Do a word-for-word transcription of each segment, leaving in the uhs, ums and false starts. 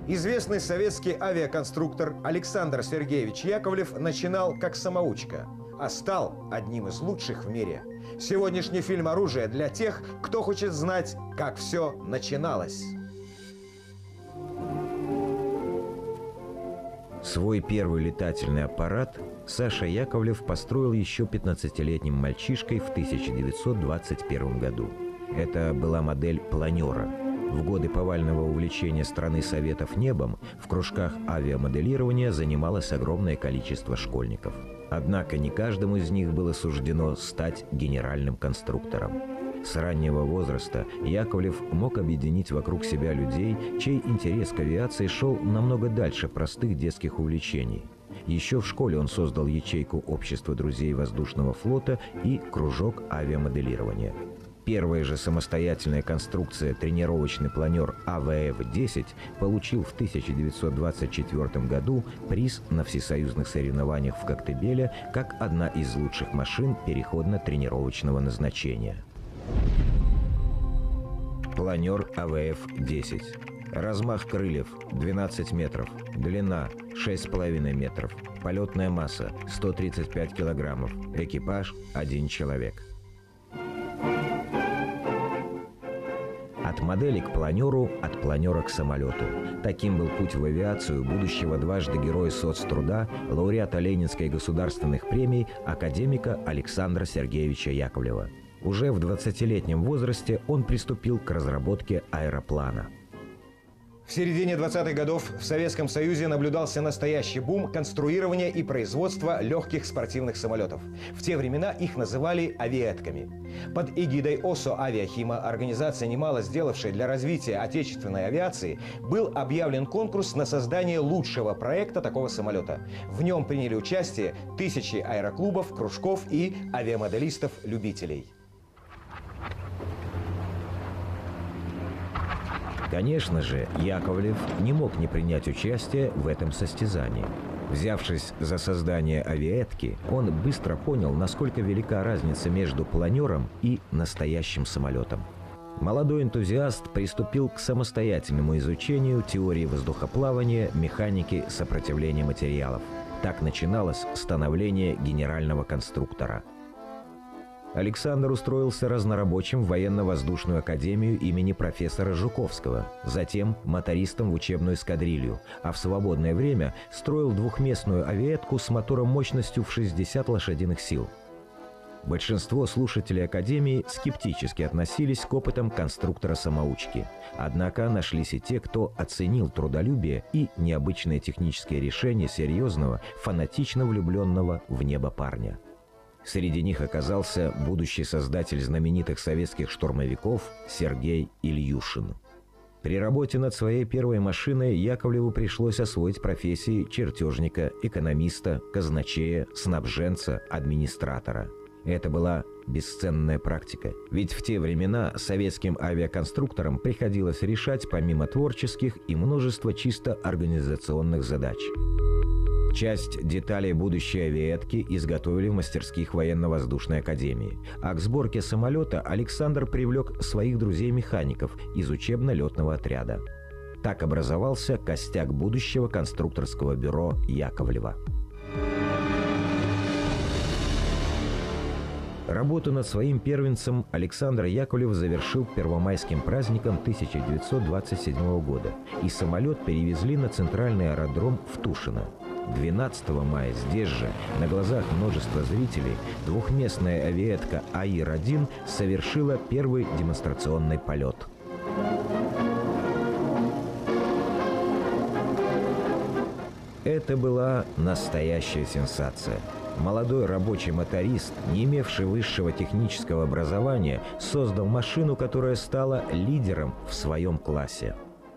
Известный советский авиаконструктор Александр Сергеевич Яковлев начинал как самоучка, а стал одним из лучших в мире. Сегодняшний фильм «Оружие» для тех, кто хочет знать, как все начиналось. Свой первый летательный аппарат Саша Яковлев построил еще пятнадцатилетним мальчишкой в тысяча девятьсот двадцать первом году. Это была модель планера. В годы повального увлечения страны Советов небом в кружках авиамоделирования занималось огромное количество школьников. Однако не каждому из них было суждено стать генеральным конструктором. С раннего возраста Яковлев мог объединить вокруг себя людей, чей интерес к авиации шел намного дальше простых детских увлечений. Еще в школе он создал ячейку Общества друзей воздушного флота и кружок авиамоделирования. Первая же самостоятельная конструкция тренировочный планер А В Ф десять получил в тысяча девятьсот двадцать четвёртом году приз на всесоюзных соревнованиях в Коктебеле как одна из лучших машин переходно-тренировочного назначения. Планер А В Ф десять. Размах крыльев двенадцать метров, длина шесть с половиной метров, полетная масса сто тридцать пять килограммов, экипаж один человек. От модели к планеру, от планера к самолету. Таким был путь в авиацию будущего дважды Героя соцтруда, лауреата Ленинской государственных премий, академика Александра Сергеевича Яковлева. Уже в двадцатилетнем возрасте он приступил к разработке аэроплана. В середине двадцатых годов в Советском Союзе наблюдался настоящий бум конструирования и производства легких спортивных самолетов. В те времена их называли авиетками. Под эгидой ОСО «Авиахима», организация, немало сделавшая для развития отечественной авиации, был объявлен конкурс на создание лучшего проекта такого самолета. В нем приняли участие тысячи аэроклубов, кружков и авиамоделистов-любителей. Конечно же, Яковлев не мог не принять участие в этом состязании. Взявшись за создание авиетки, он быстро понял, насколько велика разница между планером и настоящим самолетом. Молодой энтузиаст приступил к самостоятельному изучению теории воздухоплавания, механики сопротивления материалов. Так начиналось становление генерального конструктора. Александр устроился разнорабочим в военно-воздушную академию имени профессора Жуковского, затем мотористом в учебную эскадрилью, а в свободное время строил двухместную авиетку с мотором мощностью в шестьдесят лошадиных сил. Большинство слушателей академии скептически относились к опытам конструктора-самоучки. Однако нашлись и те, кто оценил трудолюбие и необычные технические решения серьезного, фанатично влюбленного в небо парня. Среди них оказался будущий создатель знаменитых советских штурмовиков Сергей Ильюшин. При работе над своей первой машиной Яковлеву пришлось освоить профессии чертежника, экономиста, казначея, снабженца, администратора. Это была бесценная практика, ведь в те времена советским авиаконструкторам приходилось решать помимо творческих и множество чисто организационных задач. Часть деталей будущей авиетки изготовили в мастерских военно-воздушной академии, а к сборке самолета Александр привлек своих друзей-механиков из учебно-летного отряда. Так образовался костяк будущего конструкторского бюро Яковлева. Работу над своим первенцем Александр Яковлев завершил первомайским праздником тысяча девятьсот двадцать седьмого года, и самолет перевезли на центральный аэродром в Тушино. двенадцатого мая здесь же, на глазах множества зрителей, двухместная авиетка А И Р один совершила первый демонстрационный полет. Это была настоящая сенсация. Молодой рабочий моторист, не имевший высшего технического образования, создал машину, которая стала лидером в своем классе.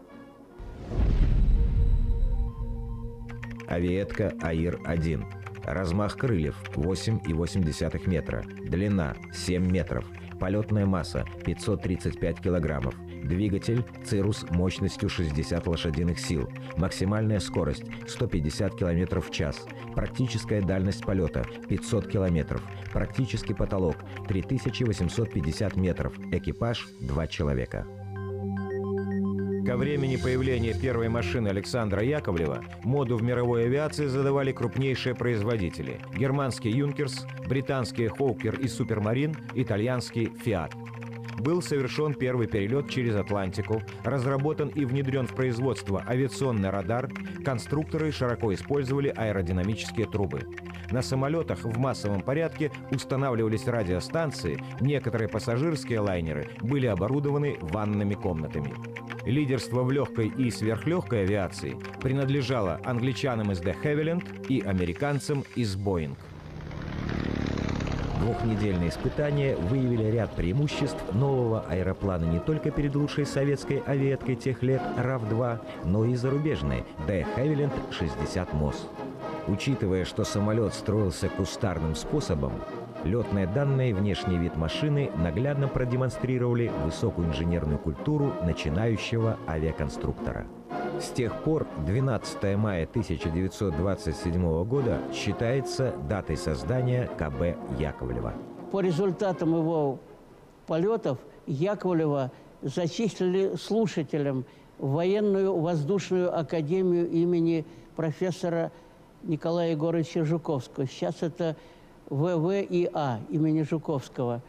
Авиетка А И Р один. Размах крыльев восемь и восемь десятых метра. Длина семь метров. Полетная масса пятьсот тридцать пять килограммов. Двигатель «Цирус» мощностью шестьдесят лошадиных сил. Максимальная скорость сто пятьдесят километров в час. Практическая дальность полета пятьсот километров. Практический потолок три тысячи восемьсот пятьдесят метров. Экипаж два человека. Ко времени появления первой машины Александра Яковлева моду в мировой авиации задавали крупнейшие производители – германский «Юнкерс», британские «Хоукер» и «Супермарин», итальянский «Фиат». Был совершен первый перелет через Атлантику, разработан и внедрен в производство авиационный радар, конструкторы широко использовали аэродинамические трубы. На самолетах в массовом порядке устанавливались радиостанции, некоторые пассажирские лайнеры были оборудованы ванными комнатами. Лидерство в легкой и сверхлегкой авиации принадлежало англичанам из де Хевиленд и американцам из Боинг. Двухнедельные испытания выявили ряд преимуществ нового аэроплана не только перед лучшей советской авиаткой тех лет РАФ два, но и зарубежной де Хевиленд шестьдесят МОС. Учитывая, что самолет строился кустарным способом, летные данные и внешний вид машины наглядно продемонстрировали высокую инженерную культуру начинающего авиаконструктора. С тех пор двенадцатое мая тысяча девятьсот двадцать седьмого года считается датой создания ка бэ Яковлева. По результатам его полетов Яковлева зачислили слушателем в военную воздушную академию имени профессора Николая Егоровича Жуковского. Сейчас это вэ вэ и а имени Жуковского.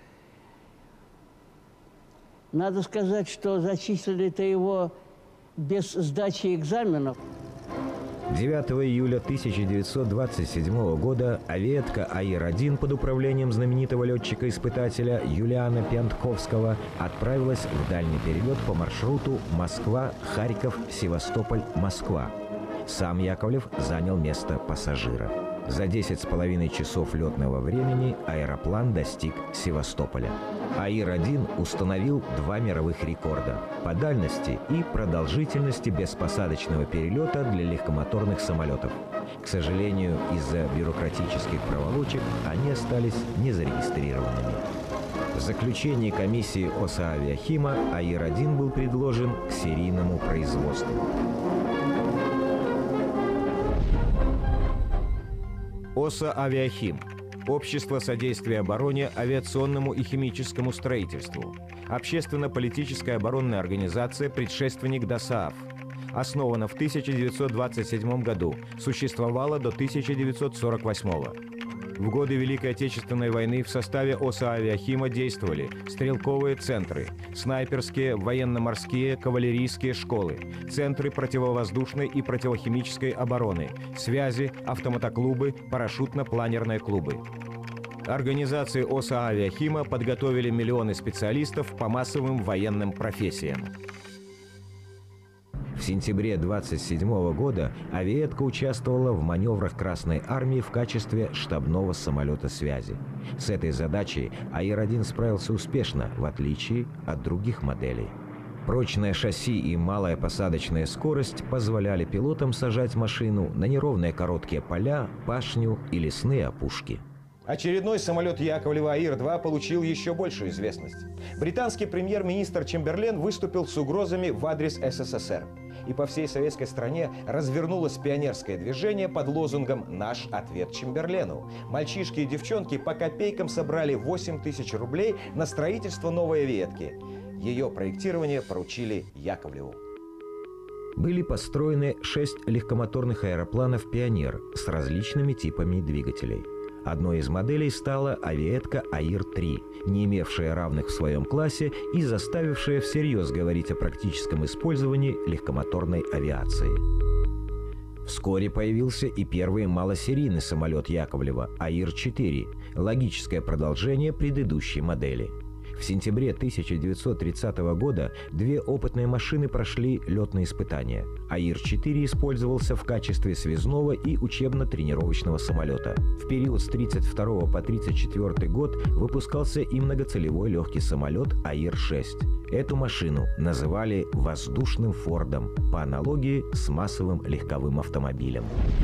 Надо сказать, что зачислили-то его без сдачи экзаменов. девятого июля тысяча девятьсот двадцать седьмого года авиатка Аир один под управлением знаменитого летчика-испытателя Юлиана Пьянтковского отправилась в дальний перелет по маршруту Москва-Харьков-Севастополь-Москва. Сам Яковлев занял место пассажира. За десять с половиной часов летного времени аэроплан достиг Севастополя. Аир один установил два мировых рекорда по дальности и продолжительности беспосадочного перелета для легкомоторных самолетов. К сожалению, из-за бюрократических проволочек они остались незарегистрированными. В заключении комиссии ОСА «Авиахима» Аир один был предложен к серийному производству. ОСА «Авиахим» – Общество содействия обороне, авиационному и химическому строительству. Общественно-политическая оборонная организация, предшественник ДОСААФ. Основана в тысяча девятьсот двадцать седьмом году, существовала до тысяча девятьсот сорок восьмого. В годы Великой Отечественной войны в составе ОСА «Авиахима» действовали стрелковые центры, снайперские, военно-морские, кавалерийские школы, центры противовоздушной и противохимической обороны, связи, автомотоклубы, парашютно-планерные клубы. Организации ОСА «Авиахима» подготовили миллионы специалистов по массовым военным профессиям. В сентябре двадцать седьмого года авиатка участвовала в маневрах Красной Армии в качестве штабного самолета связи. С этой задачей Аир один справился успешно, в отличие от других моделей. Прочное шасси и малая посадочная скорость позволяли пилотам сажать машину на неровные короткие поля, пашню и лесные опушки. Очередной самолет Яковлева Аир два получил еще большую известность. Британский премьер-министр Чемберлен выступил с угрозами в адрес эс эс эс эр. И по всей советской стране развернулось пионерское движение под лозунгом «Наш ответ Чемберлену». Мальчишки и девчонки по копейкам собрали восемь тысяч рублей на строительство новой авиатки. Ее проектирование поручили Яковлеву. Были построены шесть легкомоторных аэропланов «Пионер» с различными типами двигателей. Одной из моделей стала авиатка Аир три, не имевшая равных в своем классе и заставившая всерьез говорить о практическом использовании легкомоторной авиации. Вскоре появился и первый малосерийный самолет Яковлева Аир четыре, логическое продолжение предыдущей модели. В сентябре тысяча девятьсот тридцатого года две опытные машины прошли летные испытания. Аир четыре использовался в качестве связного и учебно-тренировочного самолета. В период с тридцать второго по тридцать четвёртый год выпускался и многоцелевой легкий самолет Аир шесть. Эту машину называли «воздушным Фордом» по аналогии с массовым легковым автомобилем.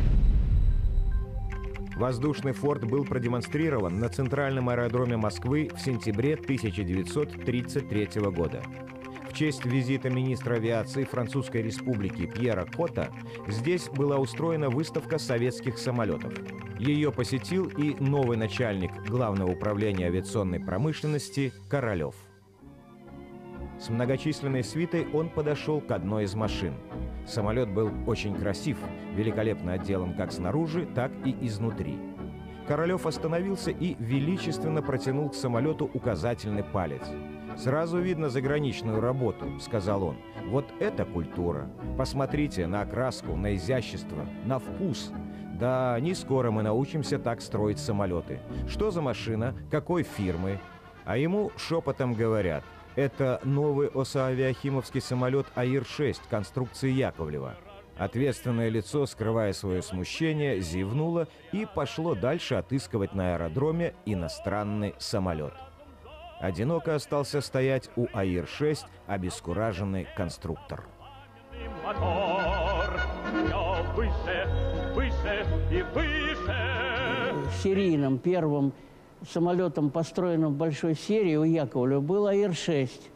Воздушный «Форд» был продемонстрирован на центральном аэродроме Москвы в сентябре тысяча девятьсот тридцать третьего года. В честь визита министра авиации Французской Республики Пьера Кота здесь была устроена выставка советских самолетов. Ее посетил и новый начальник Главного управления авиационной промышленности Королев. С многочисленной свитой он подошел к одной из машин. Самолет был очень красив, великолепно отделан как снаружи, так и изнутри. Королев остановился и величественно протянул к самолету указательный палец. «Сразу видно заграничную работу», — сказал он. «Вот это культура! Посмотрите на окраску, на изящество, на вкус! Да, не скоро мы научимся так строить самолеты. Что за машина? Какой фирмы?» А ему шепотом говорят: «Это новый осо-авиахимовский самолет Аир шесть конструкции Яковлева». Ответственное лицо, скрывая свое смущение, зевнуло и пошло дальше отыскивать на аэродроме иностранный самолет. Одиноко остался стоять у Аир шесть обескураженный конструктор. Серийным первым самолетом, построенным в большой серии у Яковлева, был Аир шесть,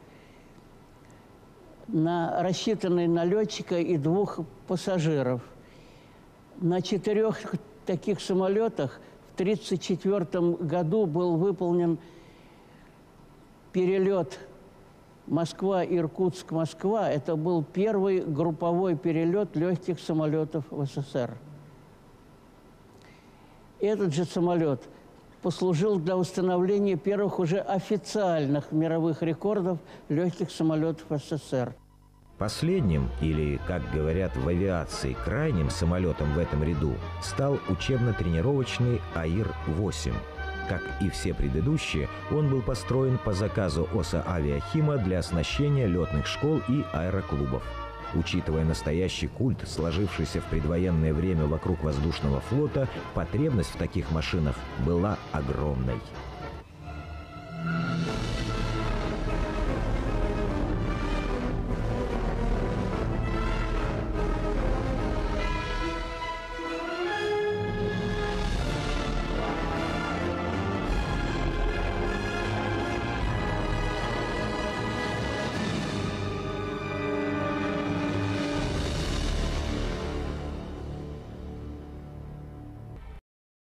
на, рассчитанный на летчика и двух пассажиров. На четырех таких самолетах в тысяча девятьсот тридцать четвёртом году был выполнен перелет Москва-Иркутск-Москва. Это был первый групповой перелет легких самолетов в СССР. Этот же самолет послужил для установления первых уже официальных мировых рекордов легких самолетов СССР. Последним, или, как говорят в авиации, крайним самолетом в этом ряду стал учебно-тренировочный Аир восемь. Как и все предыдущие, он был построен по заказу ОСА-Авиахима для оснащения летных школ и аэроклубов. Учитывая настоящий культ, сложившийся в предвоенное время вокруг воздушного флота, потребность в таких машинах была огромной.